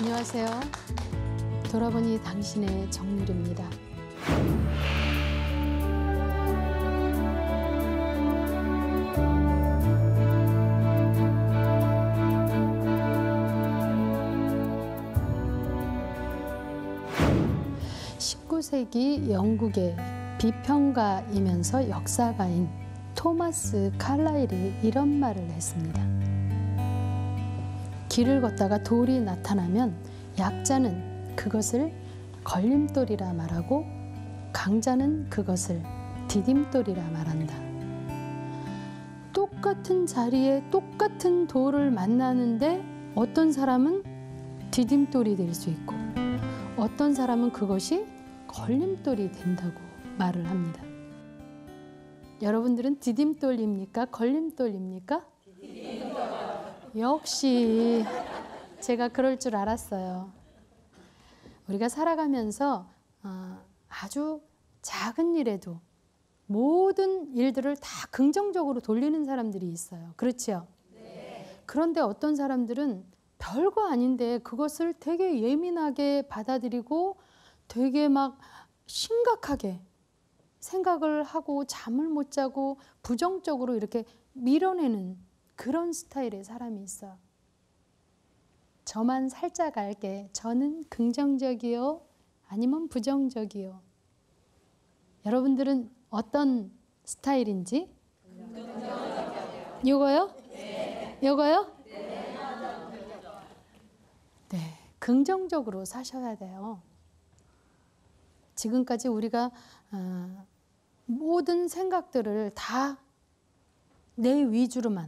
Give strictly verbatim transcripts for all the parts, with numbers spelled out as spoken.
안녕하세요. 돌아보니 당신의 정률입니다. 십구 세기 영국의 비평가이면서 역사가인 토마스 칼라일이 이런 말을 했습니다. 길을 걷다가 돌이 나타나면 약자는 그것을 걸림돌이라 말하고 강자는 그것을 디딤돌이라 말한다. 똑같은 자리에 똑같은 돌을 만나는데 어떤 사람은 디딤돌이 될 수 있고 어떤 사람은 그것이 걸림돌이 된다고 말을 합니다. 여러분들은 디딤돌입니까? 걸림돌입니까? 디딤돌. 역시 제가 그럴 줄 알았어요. 우리가 살아가면서 아주 작은 일에도 모든 일들을 다 긍정적으로 돌리는 사람들이 있어요. 그렇죠? 네. 그런데 어떤 사람들은 별거 아닌데 그것을 되게 예민하게 받아들이고 되게 막 심각하게 생각을 하고 잠을 못 자고 부정적으로 이렇게 밀어내는 그런 스타일의 사람이 있어요. 저만 살짝 알게 저는 긍정적이요? 아니면 부정적이요? 여러분들은 어떤 스타일인지? 긍정적이요. 요거요? 네. 요거요? 네. 네. 긍정적으로 사셔야 돼요. 지금까지 우리가 어, 모든 생각들을 다 내 위주로만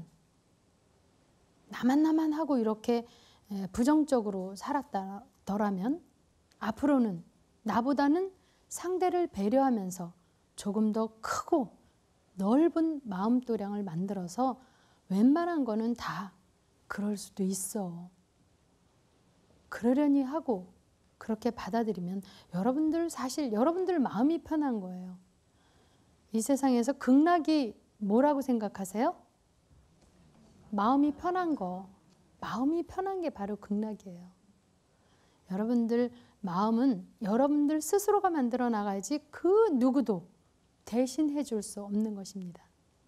나만 나만 하고 이렇게 부정적으로 살았더라면 앞으로는 나보다는 상대를 배려하면서 조금 더 크고 넓은 마음도량을 만들어서 웬만한 거는 다 그럴 수도 있어. 그러려니 하고 그렇게 받아들이면 여러분들 사실 여러분들 마음이 편한 거예요. 이 세상에서 극락이 뭐라고 생각하세요? 마음이 편한 거. 마음이 편한 게 바로 극락이에요. 여러분들 마음은 여러분들 스스로가 만들어 나가야지 그 누구도 대신해 줄 수 없는 것입니다.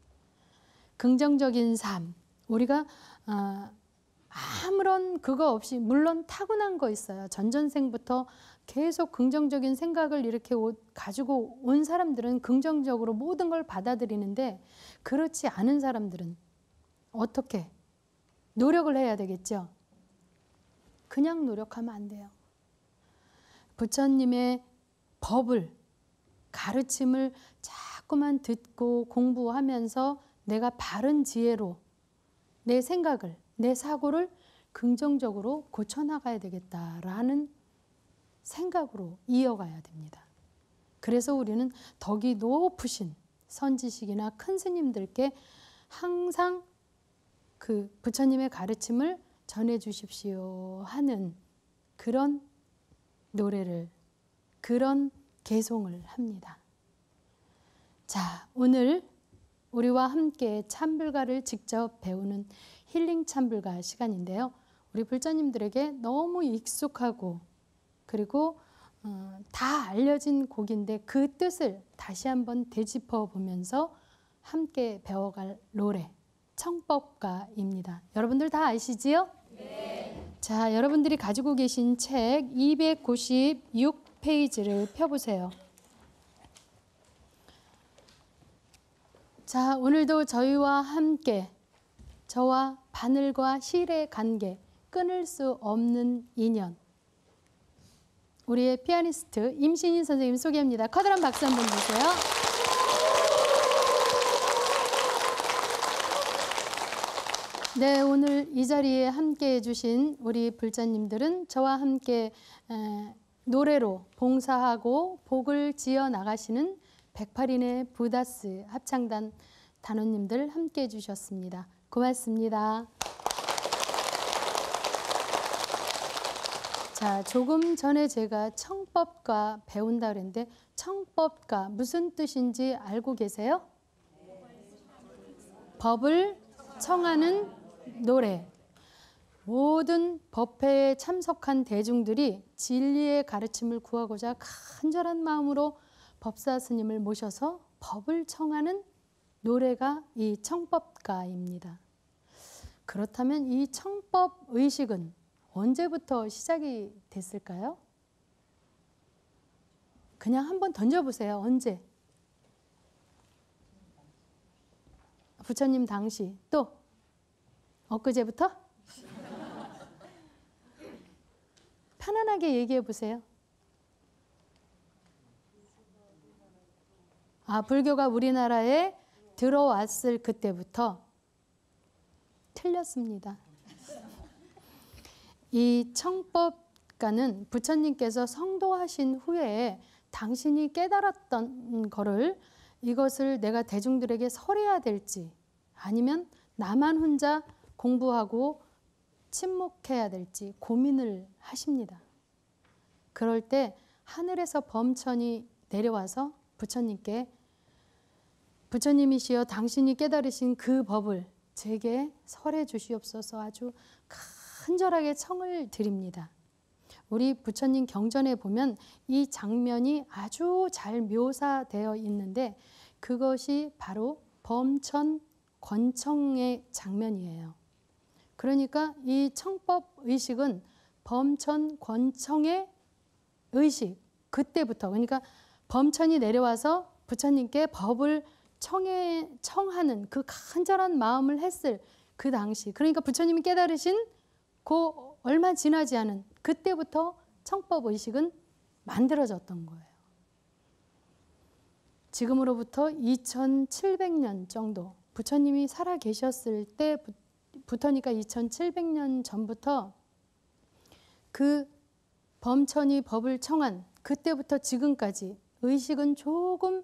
긍정적인 삶. 우리가 어, 아무런 그거 없이 물론 타고난 거 있어요. 전전생부터 계속 긍정적인 생각을 이렇게 가지고 온 사람들은 긍정적으로 모든 걸 받아들이는데 그렇지 않은 사람들은 어떻게? 노력을 해야 되겠죠? 그냥 노력하면 안 돼요. 부처님의 법을, 가르침을 자꾸만 듣고 공부하면서 내가 바른 지혜로 내 생각을, 내 사고를 긍정적으로 고쳐나가야 되겠다라는 생각으로 이어가야 됩니다. 그래서 우리는 덕이 높으신 선지식이나 큰 스님들께 항상 그 부처님의 가르침을 전해 주십시오 하는 그런 노래를, 그런 개송을 합니다. 자, 오늘 우리와 함께 참불가를 직접 배우는 힐링 참불가 시간인데요. 우리 불자님들에게 너무 익숙하고 그리고 어, 다 알려진 곡인데 그 뜻을 다시 한번 되짚어 보면서 함께 배워갈 노래 청법가입니다. 여러분들 다 아시지요? 네. 자, 여러분들이 가지고 계신 책 이백구십육 페이지를 펴보세요. 자, 오늘도 저희와 함께 저와 바늘과 실의 관계, 끊을 수 없는 인연. 우리의 피아니스트 임신희 선생님 소개합니다. 커다란 박수 한번 주세요. 네, 오늘 이 자리에 함께 해주신 우리 불자님들은 저와 함께 에, 노래로 봉사하고 복을 지어 나가시는 백팔 인의 부다스 합창단 단원님들 함께 해주셨습니다. 고맙습니다. 자, 조금 전에 제가 청법가 배운다 그랬는데 청법가 무슨 뜻인지 알고 계세요? 법을 청하는 노래. 모든 법회에 참석한 대중들이 진리의 가르침을 구하고자 간절한 마음으로 법사 스님을 모셔서 법을 청하는 노래가 이 청법가입니다. 그렇다면 이 청법 의식은 언제부터 시작이 됐을까요? 그냥 한번 던져보세요. 언제? 부처님 당시. 또? 엊그제부터? 편안하게 얘기해 보세요. 아, 불교가 우리나라에 들어왔을 그때부터. 틀렸습니다. 이 청법가는 부처님께서 성도하신 후에 당신이 깨달았던 거를 이것을 내가 대중들에게 설해야 될지 아니면 나만 혼자 공부하고 침묵해야 될지 고민을 하십니다. 그럴 때 하늘에서 범천이 내려와서 부처님께 부처님이시여 당신이 깨달으신 그 법을 제게 설해 주시옵소서 아주 간절하게 청을 드립니다. 우리 부처님 경전에 보면 이 장면이 아주 잘 묘사되어 있는데 그것이 바로 범천 권청의 장면이에요. 그러니까 이 청법 의식은 범천 권청의 의식, 그때부터, 그러니까 범천이 내려와서 부처님께 법을 청해, 청하는 그 간절한 마음을 했을 그 당시, 그러니까 부처님이 깨달으신 그 얼마 지나지 않은 그때부터 청법 의식은 만들어졌던 거예요. 지금으로부터 이천칠백 년 정도 부처님이 살아 계셨을 때부터니까 이천칠백 년 전부터 그 범천이 법을 청한 그때부터 지금까지 의식은 조금,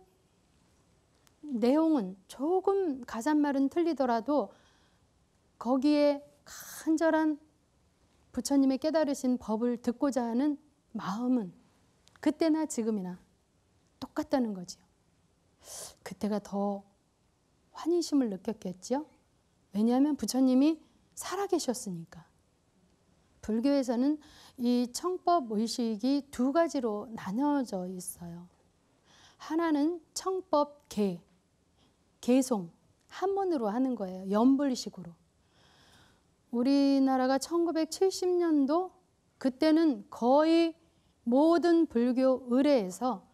내용은 조금 가사말은 틀리더라도 거기에 간절한 부처님의 깨달으신 법을 듣고자 하는 마음은 그때나 지금이나 똑같다는 거지요. 그때가 더 환희심을 느꼈겠죠. 왜냐하면 부처님이 살아계셨으니까. 불교에서는 이 청법 의식이 두 가지로 나눠져 있어요. 하나는 청법 계, 계송, 한문으로 하는 거예요. 연불식으로. 우리나라가 천구백칠십 년도 그때는 거의 모든 불교 의례에서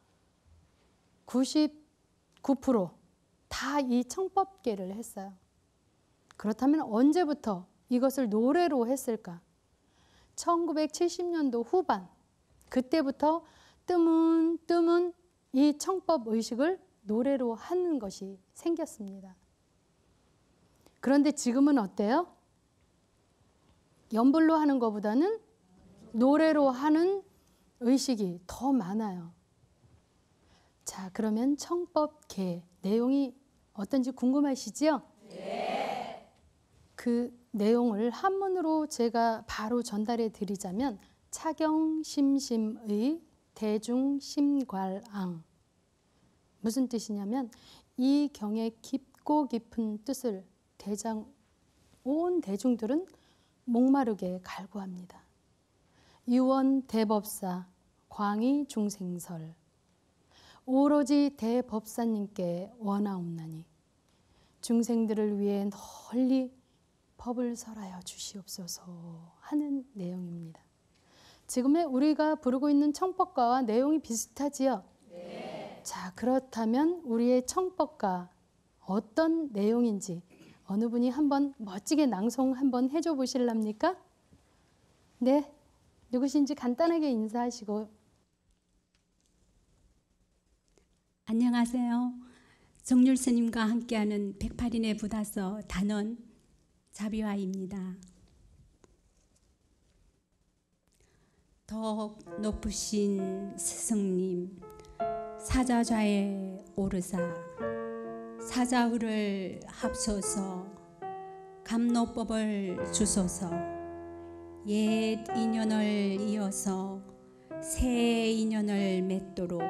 구십구 퍼센트 다 이 청법계를 했어요. 그렇다면 언제부터 이것을 노래로 했을까? 천구백칠십 년도 후반, 그때부터 뜨문뜨문 이 청법 의식을 노래로 하는 것이 생겼습니다. 그런데 지금은 어때요? 연불로 하는 것보다는 노래로 하는 의식이 더 많아요. 자, 그러면 청법계 내용이 어떤지 궁금하시죠? 네. 그 내용을 한문으로 제가 바로 전달해 드리자면 차경심심의 대중심괄앙. 무슨 뜻이냐면 이 경의 깊고 깊은 뜻을 대장 온 대중들은 목마르게 갈구합니다. 유원 대법사 광희 중생설 오로지 대법사님께 원하옵나니 중생들을 위해 널리 법을 설하여 주시옵소서 하는 내용입니다. 지금의 우리가 부르고 있는 청법가와 내용이 비슷하지요? 네. 자, 그렇다면 우리의 청법가 어떤 내용인지 어느 분이 한번 멋지게 낭송 한번 해줘 보실랍니까? 네, 누구신지 간단하게 인사하시고. 안녕하세요. 정률 스님과 함께하는 백팔 인의 부다서 단원 자비화입니다. 더 높으신 스승님, 사자좌에 오르사 사자후를 합소서 감노법을 주소서 옛 인연을 이어서 새 인연을 맺도록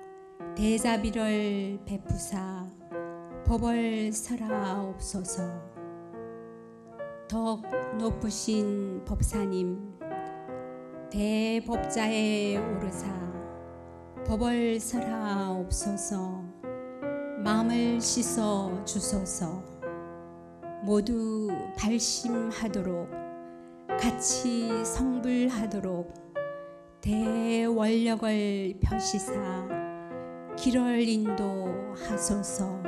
대자비를 베푸사 법을 설하옵소서. 덕 높으신 법사님, 대법자에 오르사 법을 설하옵소서. 마음을 씻어 주소서. 모두 발심하도록 같이 성불하도록 대원력을 펴시사 길을 인도하소서.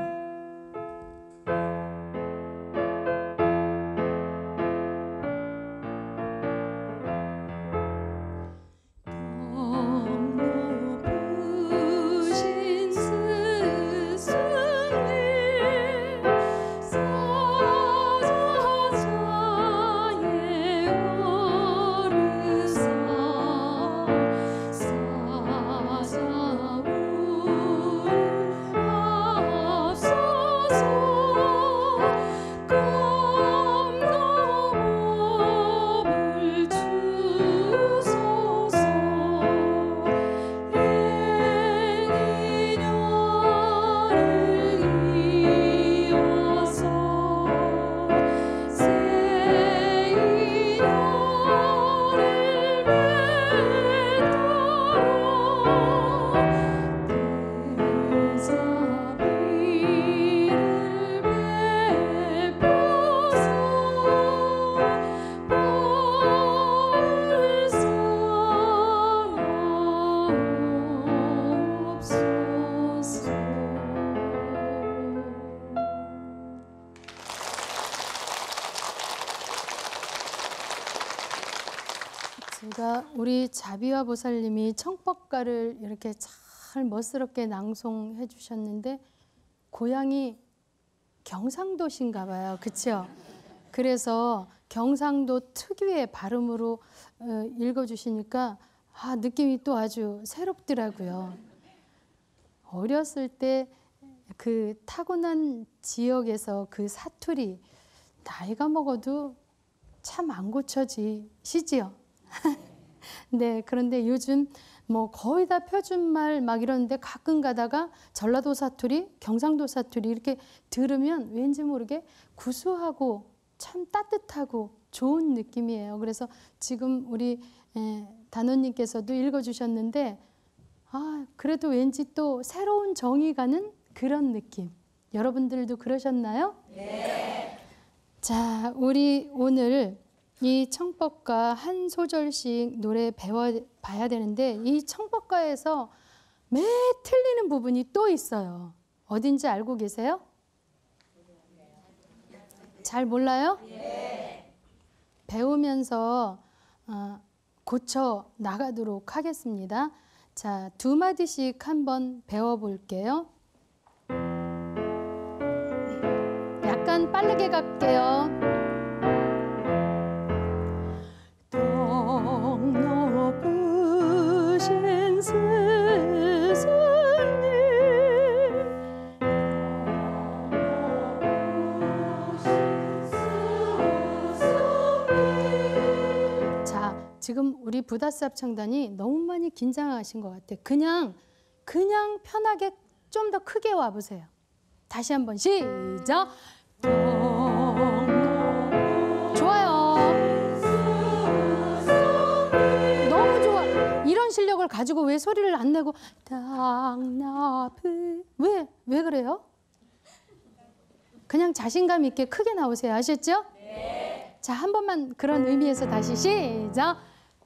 제가 우리 자비와 보살님이 청법가를 이렇게 잘 멋스럽게 낭송해 주셨는데 고향이 경상도신가 봐요. 그렇죠? 그래서 경상도 특유의 발음으로 읽어주시니까 아, 느낌이 또 아주 새롭더라고요. 어렸을 때 그 타고난 지역에서 그 사투리 나이가 먹어도 참 안 고쳐지시지요. 네, 그런데 요즘 뭐 거의 다 표준말 막 이러는데 가끔 가다가 전라도 사투리, 경상도 사투리 이렇게 들으면 왠지 모르게 구수하고 참 따뜻하고 좋은 느낌이에요. 그래서 지금 우리 단원님께서도 읽어주셨는데 아, 그래도 왠지 또 새로운 정이 가는 그런 느낌. 여러분들도 그러셨나요? 네. 자, 우리 오늘 이 청법가 한 소절씩 노래 배워봐야 되는데 이 청법가에서 매 틀리는 부분이 또 있어요. 어딘지 알고 계세요? 잘 몰라요? 네. 배우면서 어, 고쳐 나가도록 하겠습니다. 자, 두 마디씩 한번 배워볼게요. 약간 빠르게 갈게요. 덕 높으신 스승님, 자, 지금 우리 부다스 합창단이 너무 많이 긴장하신 것 같아요. 그냥 그냥 편하게 좀 더 크게 와보세요. 다시 한번 시작. 좋아요. 너무 좋아. 이런 실력을 가지고 왜 소리를 안 내고 당나프 왜? 왜 그래요? 그냥 자신감 있게 크게 나오세요. 아셨죠? 네. 자, 한 번만 그런 의미에서 다시 시작.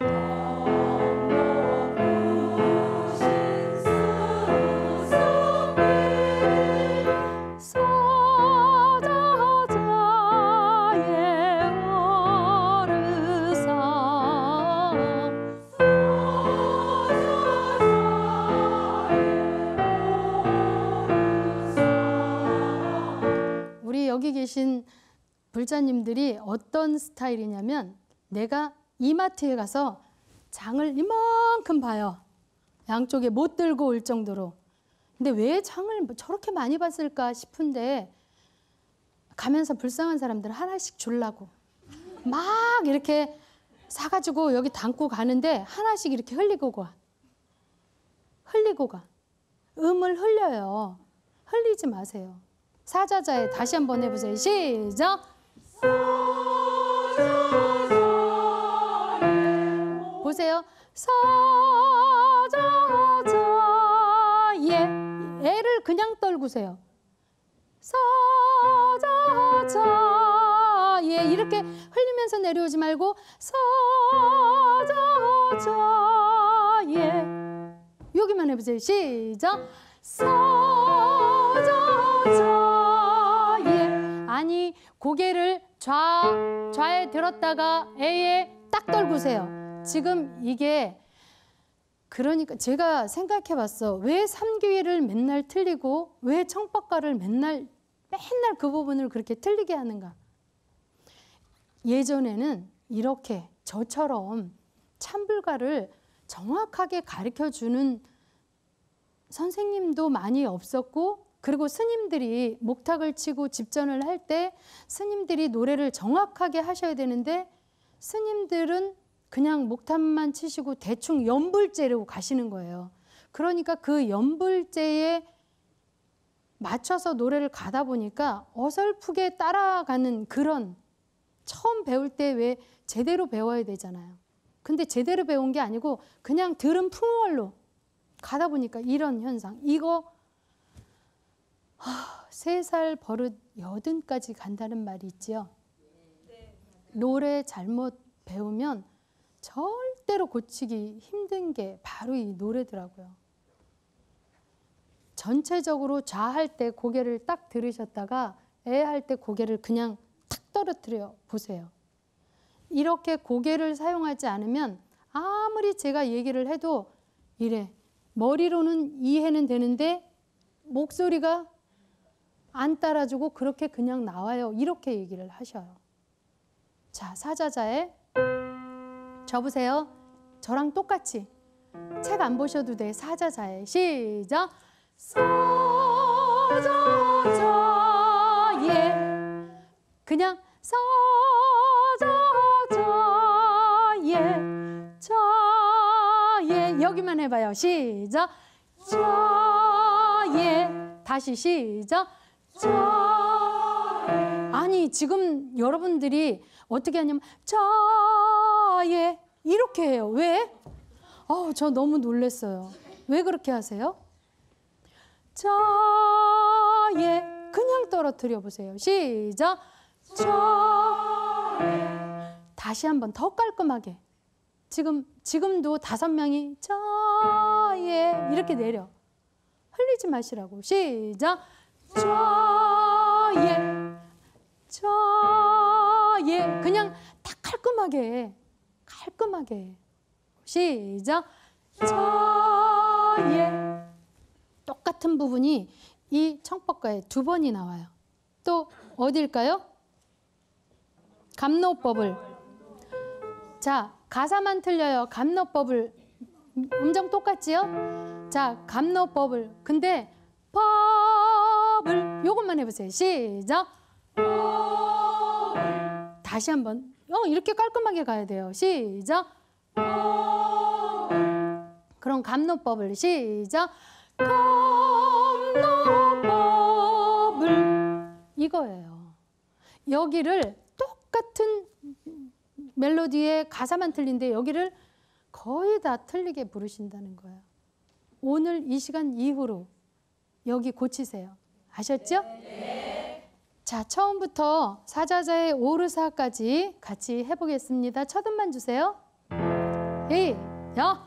여기 계신 불자님들이 어떤 스타일이냐면 내가 이마트에 가서 장을 이만큼 봐요. 양쪽에 못 들고 올 정도로. 근데 왜 장을 저렇게 많이 봤을까 싶은데 가면서 불쌍한 사람들 하나씩 주려고 막 이렇게 사가지고 여기 담고 가는데 하나씩 이렇게 흘리고 가. 흘리고 가. 음을 흘려요. 흘리지 마세요. 사자자에 다시 한번 해보세요. 시작. 보세요. 사자자 예. 애를 그냥 떨구세요. 사자자 예. 이렇게 흘리면서 내려오지 말고 사자자 예. 여기만 해보세요. 시작. 사자자 예. 아니 고개를 좌 좌에 들었다가 에에 딱 떨구세요. 지금 이게 그러니까 제가 생각해 봤어. 왜 삼귀를 맨날 틀리고 왜 청법가를 맨날 맨날 그 부분을 그렇게 틀리게 하는가? 예전에는 이렇게 저처럼 참불가를 정확하게 가르쳐 주는 선생님도 많이 없었고, 그리고 스님들이 목탁을 치고 집전을 할 때 스님들이 노래를 정확하게 하셔야 되는데 스님들은 그냥 목탁만 치시고 대충 연불제로 가시는 거예요. 그러니까 그 연불제에 맞춰서 노래를 가다 보니까 어설프게 따라가는 그런, 처음 배울 때 왜 제대로 배워야 되잖아요. 근데 제대로 배운 게 아니고 그냥 들은 풍월로 가다 보니까 이런 현상. 이거 세 살 버릇 여든까지 간다는 말이 있지요. 노래 잘못 배우면 절대로 고치기 힘든 게 바로 이 노래더라고요. 전체적으로 좌할 때 고개를 딱 들으셨다가 애할 때 고개를 그냥 탁 떨어뜨려 보세요. 이렇게 고개를 사용하지 않으면 아무리 제가 얘기를 해도 이래. 머리로는 이해는 되는데 목소리가 안 따라주고 그렇게 그냥 나와요. 이렇게 얘기를 하셔요. 자, 사자자에 접으세요. 저랑 똑같이 책 안 보셔도 돼. 사자자에 시작. 사자자 예. 그냥 사자자 예. 자 예. 여기만 해봐요. 시작. 자 예. 다시 시작. 자 예. 아니 지금 여러분들이 어떻게 하냐면 자 예. 이렇게 해요. 왜? 어우, 저 너무 놀랐어요. 왜 그렇게 하세요? 자, 예. 그냥 떨어뜨려 보세요. 시작. 자, 예. 다시 한번 더 깔끔하게. 지금, 지금도 다섯 명이 자, 예. 이렇게 내려. 흘리지 마시라고. 시작. 자, 예. 자, 예. 그냥 다 깔끔하게. 깔끔하게. 시작. 자, 예. 똑같은 부분이 이 청법가에 두 번이 나와요. 또 어딜까요? 감노법을. 자, 가사만 틀려요. 감노법을. 음정 똑같지요? 자, 감노법을. 근데 법을 요것만 해보세요. 시작. 법을. 다시 한번. 어, 이렇게 깔끔하게 가야 돼요. 시작. 그럼 감노법을. 시작. 감노법을. 이거예요. 여기를 똑같은 멜로디에 가사만 틀린데 여기를 거의 다 틀리게 부르신다는 거예요. 오늘 이 시간 이후로 여기 고치세요. 아셨죠? 네. 자, 처음부터 사자자의 오르사까지 같이 해보겠습니다. 첫 음만 주세요. 이, 야.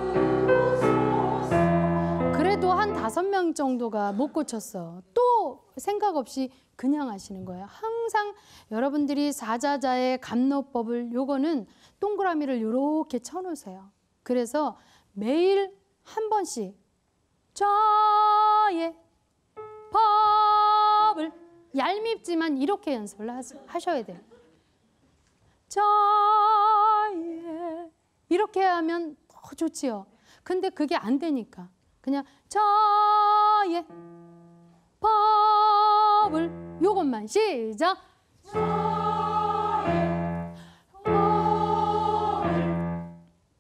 정도가 못 고쳤어. 또 생각 없이 그냥 하시는 거예요. 항상 여러분들이 사자자의 감노법을 요거는 동그라미를 요렇게 쳐놓으세요. 그래서 매일 한 번씩 저의 법을 얄밉지만 이렇게 연습을 하셔야 돼요. 저의 이렇게 하면 더 좋지요. 근데 그게 안 되니까 그냥 저의 법을 요것만 시작. 저의 법을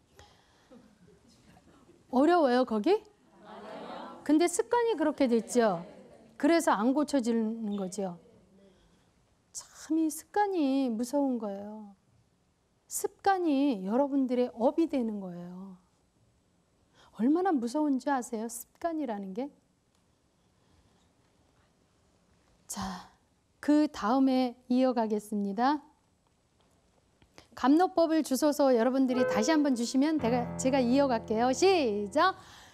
어려워요 거기? 근데 습관이 그렇게 됐죠. 그래서 안 고쳐지는 거죠. 참 이 습관이 무서운 거예요. 습관이 여러분들의 업이 되는 거예요. 얼마나 무서운지 아세요? 습관이라는 게. 자, 그 다음에 이어가겠습니다. 감노법을 주소서 여러분들이 다시 한번 주시면 제가, 제가 이어갈게요. 시작!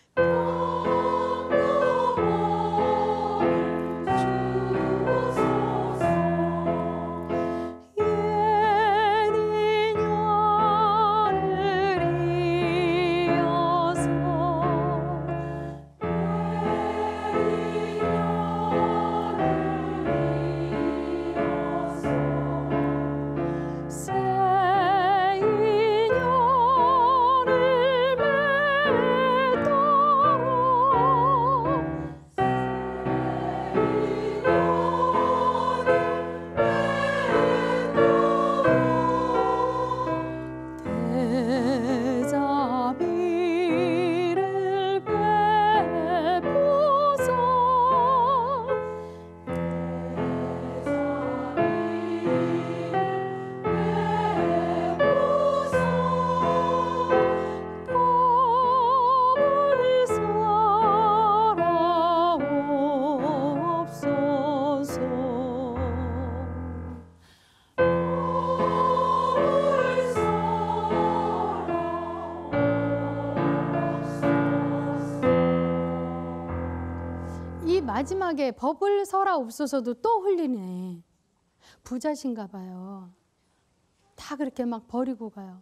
마지막에 법을 서라옵소서도 또 흘리네. 부자신가 봐요. 다 그렇게 막 버리고 가요.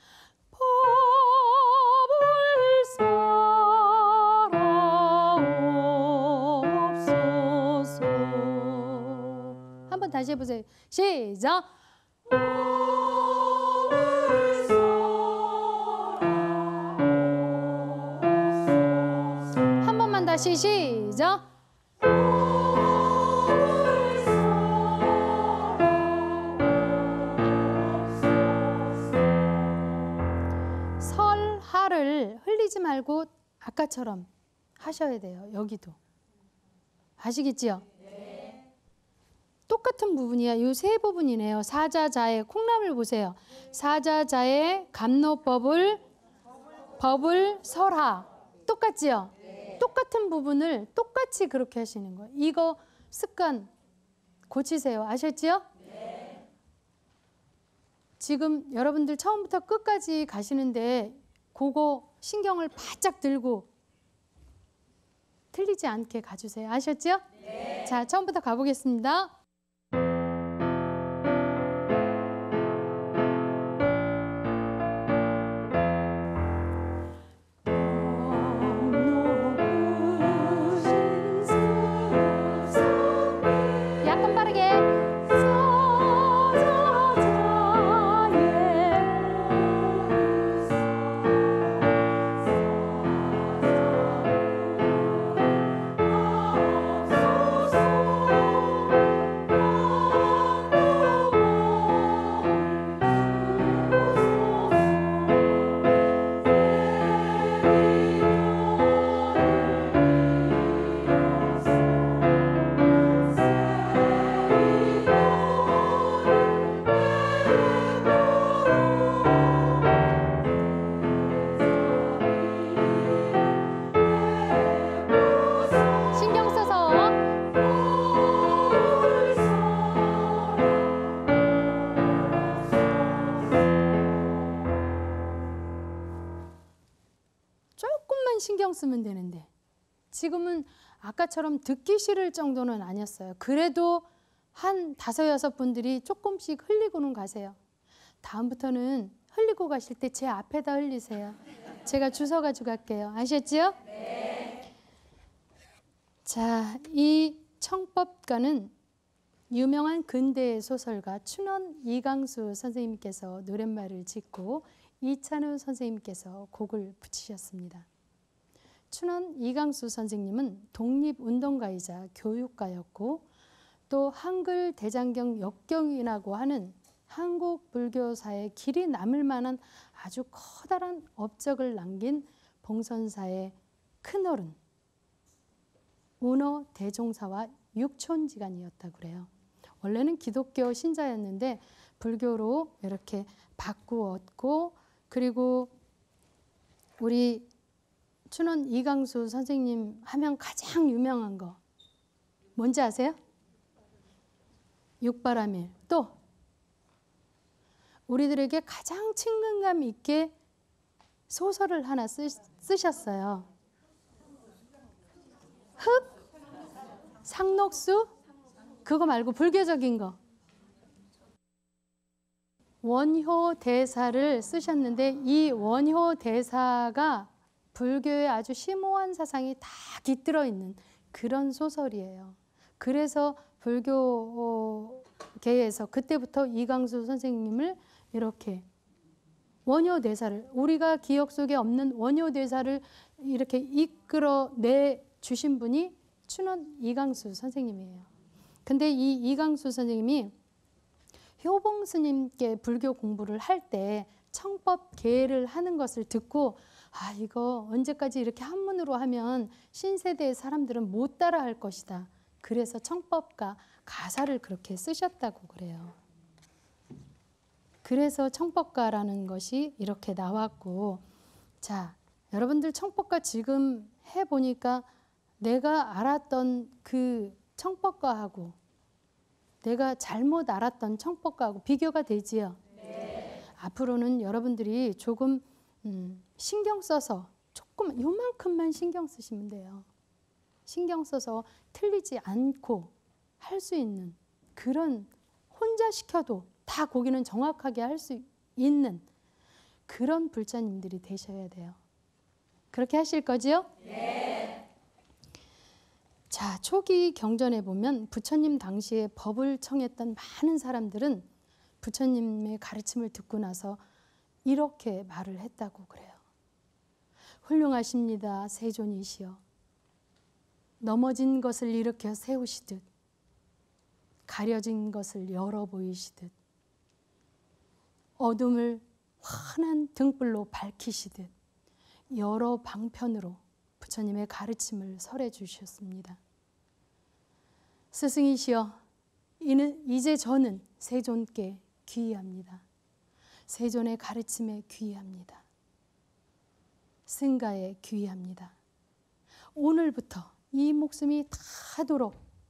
법을 서라옵소서. 한번 다시 해보세요. 시작. 법을 서라옵소서. 한 번만 다시 시작. 설하를 흘리지 말고 아까처럼 하셔야 돼요. 여기도. 아시겠지요? 네. 똑같은 부분이야. 이 세 부분이네요. 사자자의 콩나물 보세요. 사자자의 감노법을 법을 설하. 똑같지요? 네. 똑같은 부분을 똑같이 그렇게 하시는 거예요. 이거 습관 고치세요. 아셨지요? 네. 지금 여러분들 처음부터 끝까지 가시는데 그거 신경을 바짝 들고 틀리지 않게 가주세요. 아셨죠? 네. 자, 처음부터 가보겠습니다. 약간 빠르게. 신경 쓰면 되는데 지금은 아까처럼 듣기 싫을 정도는 아니었어요. 그래도 한 다섯 여섯 분들이 조금씩 흘리고는 가세요. 다음부터는 흘리고 가실 때 제 앞에다 흘리세요. 제가 주워 가지고 갈게요. 아셨지요? 네. 자, 이 청법가는 유명한 근대 소설가 춘원 이강수 선생님께서 노랫말을 짓고 이찬우 선생님께서 곡을 붙이셨습니다. 춘원 이강수 선생님은 독립운동가이자 교육가였고 또 한글 대장경 역경이라고 하는 한국 불교사의 길이 남을 만한 아주 커다란 업적을 남긴 봉선사의 큰어른 운어 대종사와 육촌지간이었다고 그래요. 원래는 기독교 신자였는데 불교로 이렇게 바꾸었고 그리고 우리 춘원 이강수 선생님 하면 가장 유명한 거 뭔지 아세요? 육바라밀. 또 우리들에게 가장 친근감 있게 소설을 하나 쓰, 쓰셨어요. 흑? 상록수? 그거 말고 불교적인 거. 원효대사를 쓰셨는데 이 원효대사가 불교의 아주 심오한 사상이 다 깃들어 있는 그런 소설이에요. 그래서 불교계에서 그때부터 이강수 선생님을 이렇게 원효대사를 우리가 기억 속에 없는 원효대사를 이렇게 이끌어내 주신 분이 춘원 이강수 선생님이에요. 근데 이 이강수 선생님이 효봉 스님께 불교 공부를 할 때 청법 계를 하는 것을 듣고 아 이거 언제까지 이렇게 한문으로 하면 신세대의 사람들은 못 따라 할 것이다. 그래서 청법가 가사를 그렇게 쓰셨다고 그래요. 그래서 청법가라는 것이 이렇게 나왔고 자 여러분들 청법가 지금 해보니까 내가 알았던 그 청법가하고 내가 잘못 알았던 청법가하고 비교가 되지요. 네. 앞으로는 여러분들이 조금 음, 신경 써서 조금 요만큼만 신경 쓰시면 돼요. 신경 써서 틀리지 않고 할 수 있는 그런 혼자 시켜도 다 거기는 정확하게 할 수 있는 그런 불자님들이 되셔야 돼요. 그렇게 하실 거지요? 네. 자, 초기 경전에 보면 부처님 당시에 법을 청했던 많은 사람들은 부처님의 가르침을 듣고 나서 이렇게 말을 했다고 그래요. 훌륭하십니다, 세존이시여. 넘어진 것을 일으켜 세우시듯 가려진 것을 열어 보이시듯 어둠을 환한 등불로 밝히시듯 여러 방편으로 부처님의 가르침을 설해 주셨습니다. 스승이시여, 이는 이제 저는 세존께 귀의합니다. 세존의 가르침에 귀의합니다. 승가에 귀의합니다. 오늘부터 이 목숨이 닿도록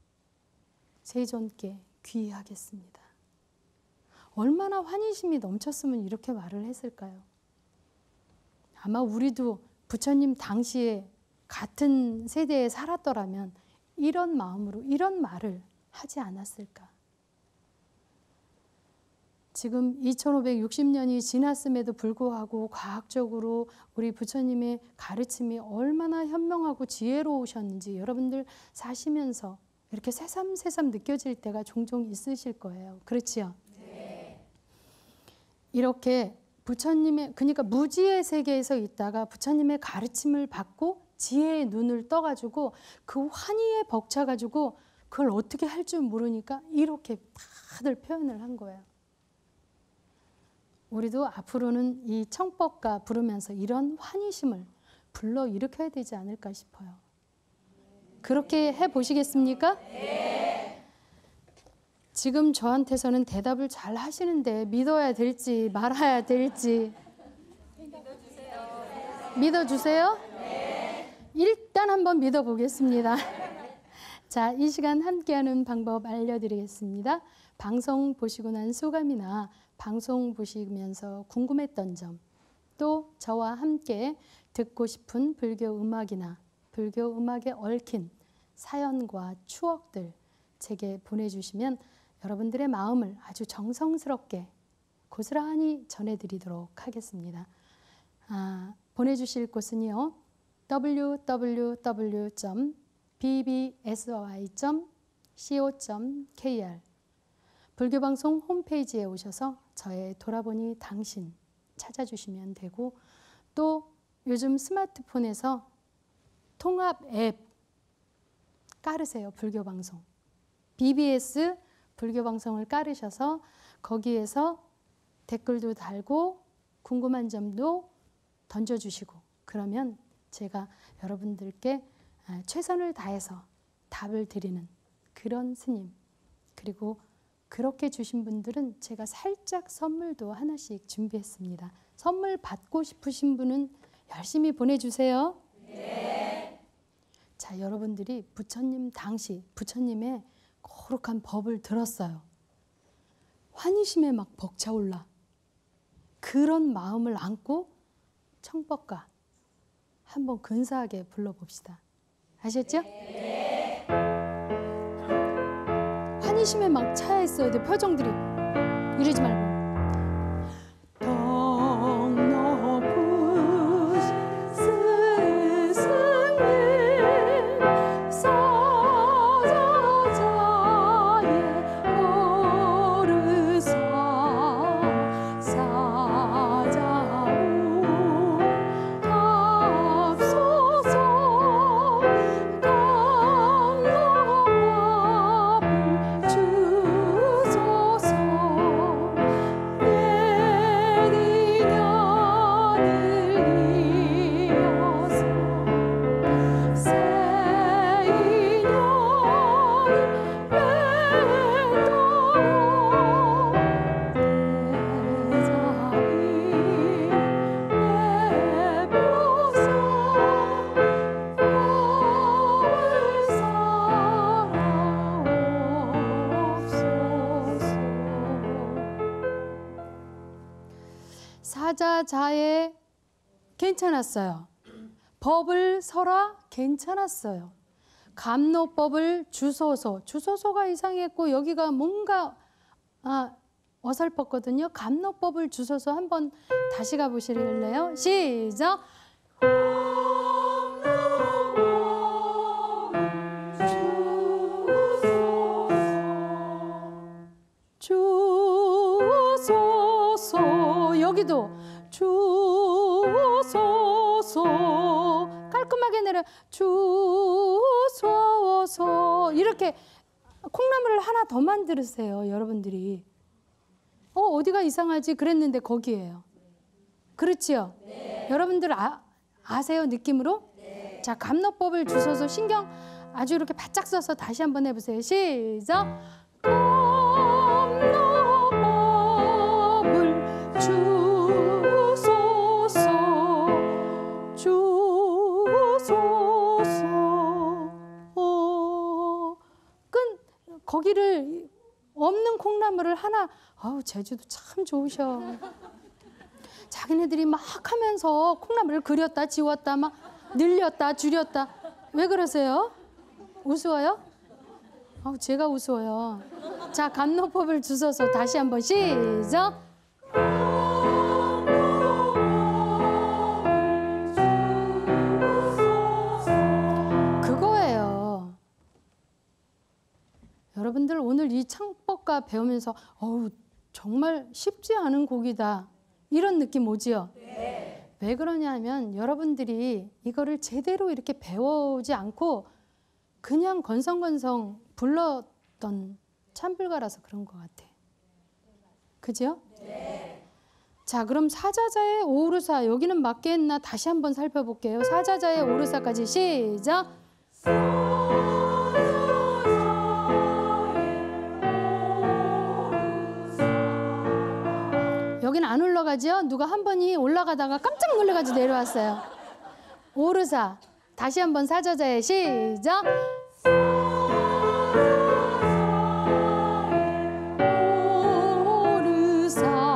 세존께 귀의하겠습니다. 얼마나 환희심이 넘쳤으면 이렇게 말을 했을까요? 아마 우리도 부처님 당시에 같은 세대에 살았더라면 이런 마음으로 이런 말을 하지 않았을까? 지금 이천오백육십 년이 지났음에도 불구하고 과학적으로 우리 부처님의 가르침이 얼마나 현명하고 지혜로우셨는지 여러분들 사시면서 이렇게 새삼새삼 느껴질 때가 종종 있으실 거예요. 그렇지요? 네. 이렇게 부처님의 그러니까 무지의 세계에서 있다가 부처님의 가르침을 받고 지혜의 눈을 떠가지고 그 환희에 벅차가지고 그걸 어떻게 할 줄 모르니까 이렇게 다들 표현을 한 거예요. 우리도 앞으로는 이 청법가 부르면서 이런 환희심을 불러 일으켜야 되지 않을까 싶어요. 그렇게 해보시겠습니까? 네. 지금 저한테서는 대답을 잘 하시는데 믿어야 될지 말아야 될지 믿어주세요. 믿어주세요? 네. 일단 한번 믿어보겠습니다. 자, 이 시간 함께하는 방법 알려드리겠습니다. 방송 보시고 난 소감이나 방송 보시면서 궁금했던 점, 또 저와 함께 듣고 싶은 불교 음악이나 불교 음악에 얽힌 사연과 추억들 제게 보내주시면 여러분들의 마음을 아주 정성스럽게 고스란히 전해드리도록 하겠습니다. 아, 보내주실 곳은요. 더블유 더블유 더블유 점 비비에스와이 점 씨오 점 케이알 불교방송 홈페이지에 오셔서 저의 돌아보니 당신 찾아주시면 되고, 또 요즘 스마트폰에서 통합 앱 깔으세요. 불교방송 비비에스 불교방송을 깔으셔서 거기에서 댓글도 달고 궁금한 점도 던져주시고, 그러면 제가 여러분들께 최선을 다해서 답을 드리는 그런 스님, 그리고 그렇게 주신 분들은 제가 살짝 선물도 하나씩 준비했습니다. 선물 받고 싶으신 분은 열심히 보내주세요. 네. 자, 여러분들이 부처님 당시 부처님의 거룩한 법을 들었어요. 환희심에 막 벅차올라. 그런 마음을 안고 청법가 한번 근사하게 불러봅시다. 아셨죠? 네. 환희심에 막 차야 있어야 돼. 표정들이 이러지 말고. 사자자에 괜찮았어요. 법을 설하 괜찮았어요. 감노법을 주소서, 주소서가 이상했고 여기가 뭔가 아, 어설펐거든요. 감노법을 주소서 한번 다시 가보실래요? 시작! 주소서, 여기도 주소서, 깔끔하게 내려 주소서. 이렇게 콩나물을 하나 더 만들으세요. 여러분들이 어 어디가 이상하지 그랬는데 거기에요. 그렇지요? 네. 여러분들 아, 아세요? 느낌으로? 네. 자, 감노법을 주소서 신경 아주 이렇게 바짝 써서 다시 한번 해보세요. 시작! 감노법을 주소서, 주소서. 어, 끈 거기를 없는 콩나물을 하나. 아우, 제주도 참 좋으셔. 자기네들이 막 하면서 콩나물을 그렸다 지웠다 막 늘렸다 줄였다. 왜 그러세요? 우스워요? 아우, 제가 우스워요. 자, 감노법을 주소서 다시 한번 시작. 그거예요. 여러분들 오늘 이 창법과 배우면서 어우, 정말 쉽지 않은 곡이다. 이런 느낌 오지요? 네. 왜 그러냐면 여러분들이 이거를 제대로 이렇게 배워오지 않고 그냥 건성건성 불렀던 찬불가라서 그런 것 같아. 그죠? 네. 자, 그럼 사자자의 오르사, 여기는 맞겠나 다시 한번 살펴볼게요. 사자자의 오르사까지 시작. 여기는 안 올라가죠? 누가 한 번이 올라가다가 깜짝 놀래가지고 내려왔어요. 오르사. 다시 한번 사자자에 시작.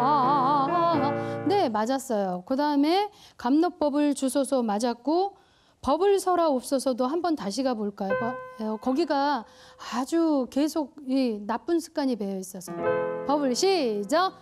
오르사. 네, 맞았어요. 그 다음에 감노법을 주소서 맞았고 법을 설하옵소서도 한번 다시 가볼까요? 어, 거기가 아주 계속 이 나쁜 습관이 배어 있어서 법을 시작.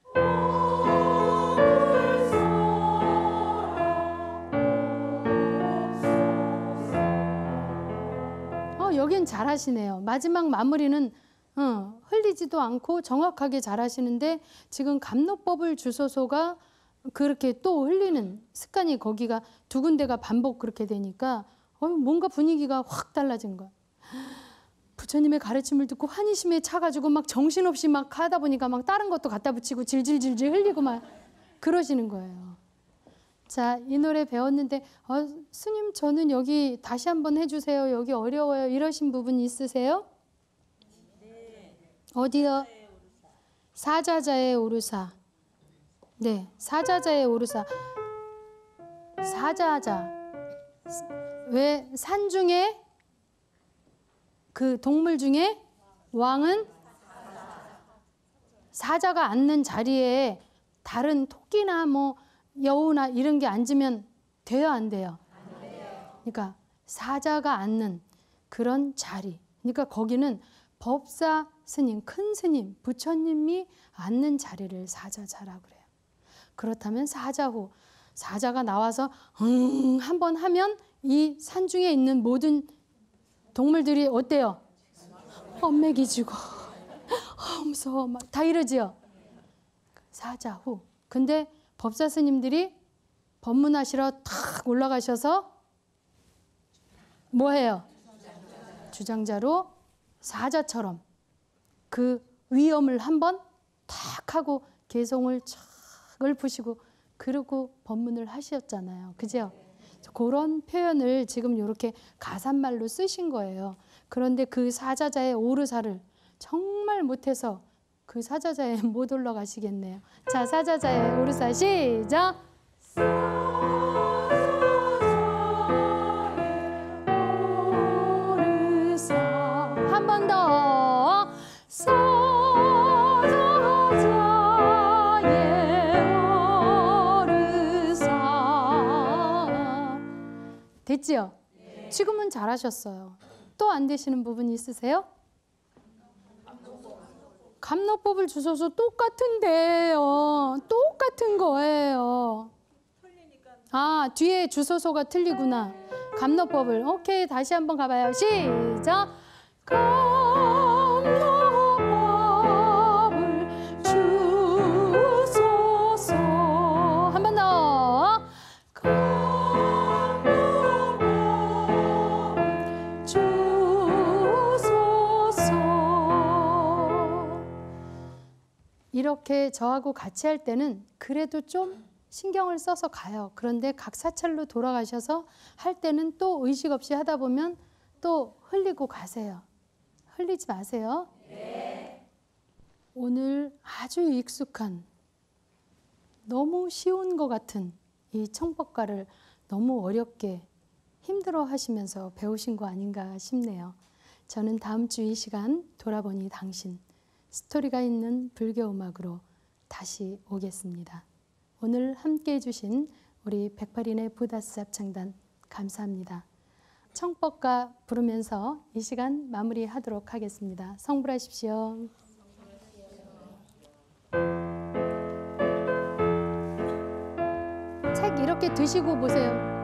어, 여긴 잘하시네요. 마지막 마무리는 어, 흘리지도 않고 정확하게 잘하시는데 지금 감로법을 주소서가 그렇게 또 흘리는 습관이 거기가 두 군데가 반복 그렇게 되니까 어, 뭔가 분위기가 확 달라진 거야. 부처님의 가르침을 듣고 환희심에 차가지고 막 정신없이 막 하다 보니까 막 다른 것도 갖다 붙이고 질질질질 흘리고 막 그러시는 거예요. 자, 이 노래 배웠는데 어, 스님 저는 여기 다시 한번 해주세요. 여기 어려워요. 이러신 부분 있으세요? 네. 어디요? 사자자의 오르사. 네, 사자자의 오르사. 사자자. 왜 산 중에 그 동물 중에 왕은 사자가 앉는 자리에 다른 토끼나 뭐 여우나 이런 게 앉으면 돼요, 안 돼요? 안 돼요. 그러니까 사자가 앉는 그런 자리. 그러니까 거기는 법사 스님, 큰 스님, 부처님이 앉는 자리를 사자자라고 그래요. 그렇다면 사자후, 사자가 나와서 응 한번 하면 이 산중에 있는 모든 동물들이 어때요? 험맥이지고 어, 무서워 막 다 이러지요. 사자후. 근데 법사 스님들이 법문하시러 탁 올라가셔서 뭐해요? 주장자로 사자처럼 그 위엄을 한번 탁 하고 개성을 쫙 읊으시고 그러고 법문을 하셨잖아요. 그죠? 그런 표현을 지금 이렇게 가산말로 쓰신 거예요. 그런데 그 사자자의 오르사를 정말 못해서 그 사자자에 못 올라가시겠네요. 자, 사자자의 오르사 시작. 오르사 한 번 더. 됐지요? 네. 지금은 잘하셨어요. 또 안 되시는 부분 있으세요? 감로법을 주셔서 똑같은데요. 똑같은 거예요. 아, 뒤에 주소서가 틀리구나. 감로법을. 오케이, 다시 한번 가봐요. 시작. 감로법을 주소서. 한 번 더. 이렇게 저하고 같이 할 때는 그래도 좀 신경을 써서 가요. 그런데 각 사찰로 돌아가셔서 할 때는 또 의식 없이 하다 보면 또 흘리고 가세요. 흘리지 마세요. 네. 오늘 아주 익숙한 너무 쉬운 것 같은 이 청법가를 너무 어렵게 힘들어 하시면서 배우신 거 아닌가 싶네요. 저는 다음 주 이 시간 돌아보니 당신 스토리가 있는 불교 음악으로 다시 오겠습니다. 오늘 함께 해주신 우리 백팔인의 부다스 합창단 감사합니다. 청법가 부르면서 이 시간 마무리하도록 하겠습니다. 성불하십시오. 책 이렇게 드시고 보세요.